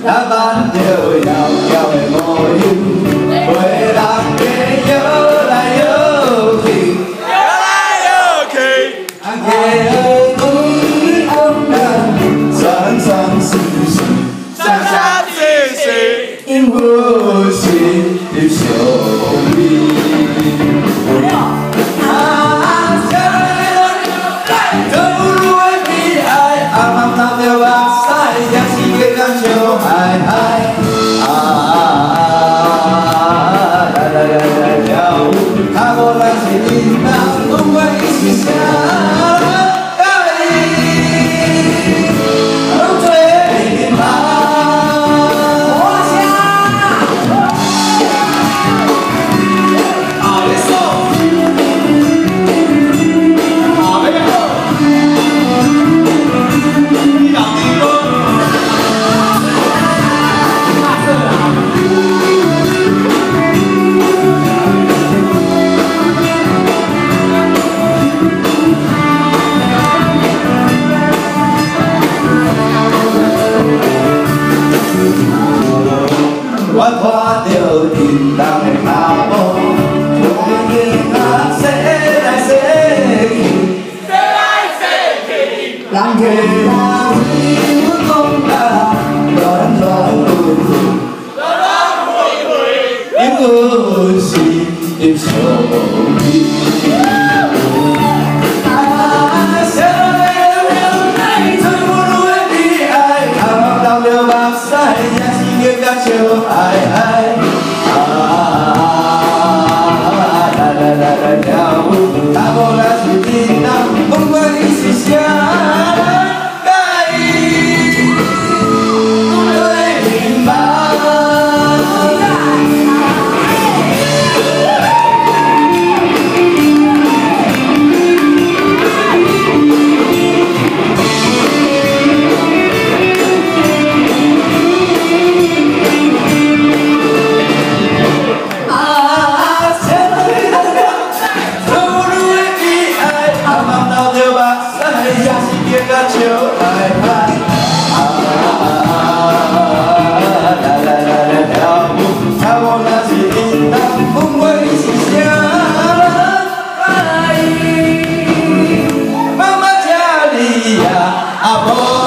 挽着遥遥的模样，陪人家摇来摇去， 摇来摇去， 夜雨风人，酸酸涩涩， 酸酸涩涩， 因我心里相依。 我看着叮当的脚步，风影啊驶来驶去， 驶来驶去， 人客啊为阮讲啊，乱乱纷纷， 乱乱纷纷， 因我心里相依。 相爱爱来来来来跳舞，若无咱是叮当，不管你是啥人介意，对面吧。 笑来来，来来来来跳舞，跳舞若是叮当，不管你是啥人介意，妈妈这里呀，阿婆。